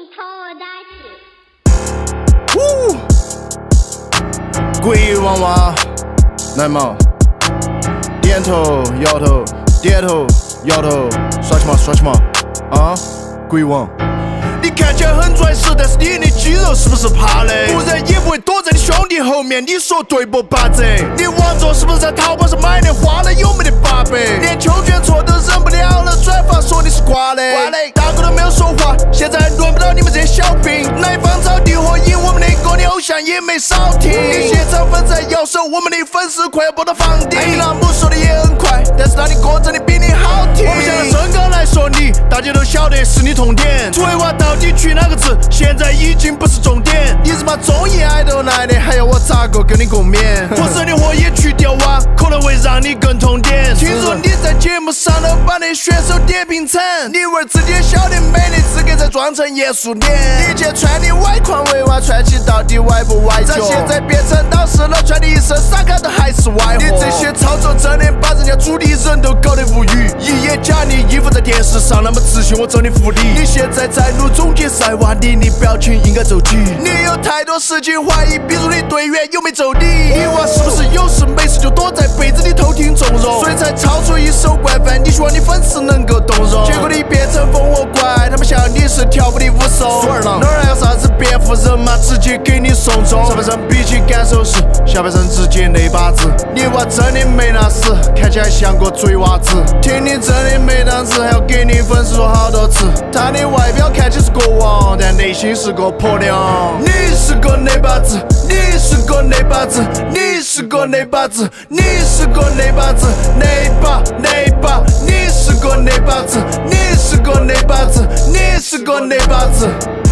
头大气。 鬼娃娃，来嘛，点头摇头，点头摇头，耍起嘛耍起嘛，啊，鬼王。 你看起来很拽实，但是你的肌肉是不是趴的？不然也不会躲在你兄弟后面。你说对不，八子？你王座是不是在淘宝上买的？花了有没得800？连秋卷错都忍不了了，转发说你是瓜的。大哥都没有说话，现在轮不到你们这些小兵。来方招地火影，我们的歌你偶像也没少听。你现场粉在摇手，我们的粉丝快要播到房顶。你那母说的也很快，但是他的歌真的比你好听。我们想拿身高来说你，大家都晓得是你痛点。作为娃到底取哪个字？现在已经不是重点。你是把综艺爱豆来的，还要我咋个跟你共勉？我生的火也去掉哇，可能会让你更痛点。听说你在节目上都把那选手点评成，你玩自己也晓得没得资格再装成严肃点。以前穿的外框围娃，穿起到底歪不歪脚？现在变成导师了，穿的一身傻看都还是歪货。你这些操作真的把人家主理人都搞得无语。一眼假你衣服在电视上那么自信，我真的服你。你现在在录总决赛哇，你的表情应该走起。你有太多事情怀疑，比如你队员有没走底。你娃是不是有事没事就躲在被子里偷听纵容，所以才抄出一首惯犯。你希望你粉丝能够动容，结果你变成烽火怪，他们想你是跳舞的武松。哪儿还有啥子辩护人嘛，直接给你送终。上半身比起感受时，下半身直接那把子。你娃真的没那死，看起来像个嘴娃子。听你真的没档次，还要给你粉丝说好多次。他的外表看起是国王，但内心是个婆娘。你是个那把子，你是个那把子，你是个那把子，你是个那把子，那把，你是个那把子，你是个那把子，你是个那把子。